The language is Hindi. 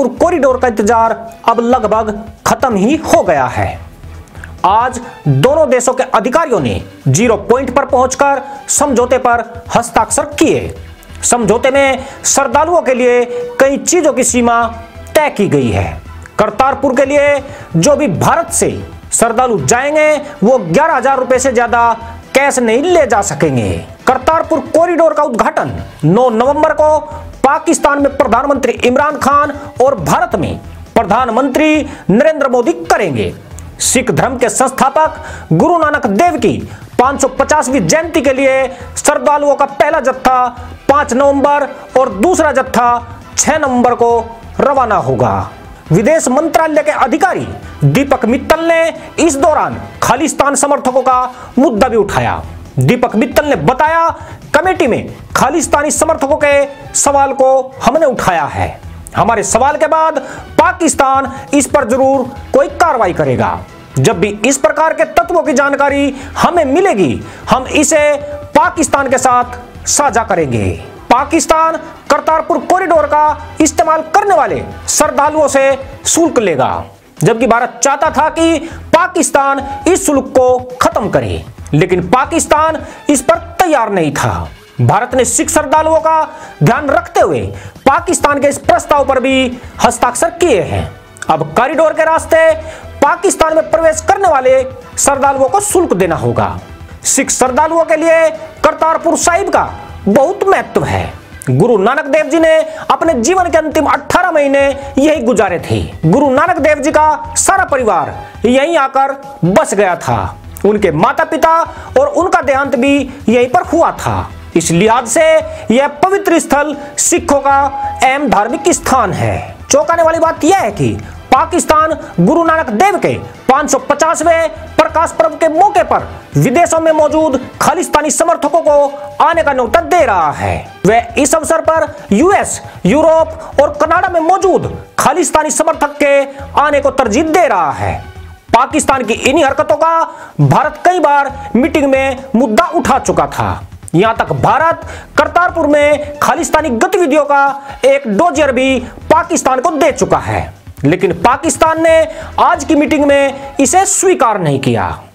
करतारपुर कॉरिडोर का इंतजार अब लगभग खत्म ही हो गया है। आज दोनों देशों के अधिकारियों ने 0 पॉइंट पर पहुंचकर समझौते पर हस्ताक्षर किए। समझौते में श्रद्धालुओं के लिए कई चीजों की सीमा तय की गई है। करतारपुर के लिए जो भी भारत से श्रद्धालु जाएंगे वो 11,000 रुपए से ज्यादा कैश नहीं ले जा सकेंगे। करतारपुर कॉरिडोर का उद्घाटन 9 नवंबर को पाकिस्तान में प्रधानमंत्री इमरान खान और भारत में प्रधानमंत्री नरेंद्र मोदी करेंगे। सिख धर्म के संस्थापक गुरु नानक देव की 550वीं जयंती के लिए श्रद्धालुओं का पहला जत्था 5 नवंबर और दूसरा जत्था 6 नवंबर को रवाना होगा। विदेश मंत्रालय के अधिकारी दीपक मित्तल ने इस दौरान खालिस्तान समर्थकों का मुद्दा भी उठाया। दीपक मित्तल ने बताया, कमेटी में खालिस्तानी समर्थकों के सवाल को हमने उठाया है। हमारे सवाल के बाद पाकिस्तान इस पर जरूर कोई कार्रवाई करेगा। जब भी इस प्रकार के तत्वों की जानकारी हमें मिलेगी, हम इसे पाकिस्तान के साथ साझा करेंगे। पाकिस्तान करतारपुर कॉरिडोर का इस्तेमाल करने वाले श्रद्धालुओं से शुल्क लेगा, जबकि भारत चाहता था कि पाकिस्तान इस शुल्क को खत्म करे, लेकिन पाकिस्तान इस पर तैयार नहीं था। भारत ने सिख श्रद्धालुओं का ध्यान रखते हुए पाकिस्तान के इस प्रस्ताव पर भी हस्ताक्षर किए हैं। अब कॉरिडोर के रास्ते पाकिस्तान में प्रवेश करने वाले श्रद्धालुओं को शुल्क देना होगा। सिख श्रद्धालुओं के लिए करतारपुर साहिब का बहुत महत्व है। गुरु नानक देव जी ने अपने जीवन के अंतिम 18 महीने यही गुजारे थे। गुरु नानक देव जी का सारा परिवार यहीं आकर बस गया था। उनके माता पिता और उनका देहांत भी यहीं पर हुआ था। इस लिहाज से यह पवित्र स्थल सिखों का अहम धार्मिक स्थान है। चौंकाने वाली बात यह है कि पाकिस्तान गुरु नानक देव के 550वें प्रकाश पर्व के मौके पर विदेशों में मौजूद खालिस्तानी समर्थकों को आने का न्योता दे रहा है। वह इस अवसर पर यूएस, यूरोप और कनाडा में मौजूद खालिस्तानी समर्थक के आने को तरजीह दे रहा है। पाकिस्तान की इन्हीं हरकतों का भारत कई बार मीटिंग में मुद्दा उठा चुका था। यहां तक भारत करतारपुर में खालिस्तानी गतिविधियों का एक डोजियर भी पाकिस्तान को दे चुका है, लेकिन पाकिस्तान ने आज की मीटिंग में इसे स्वीकार नहीं किया।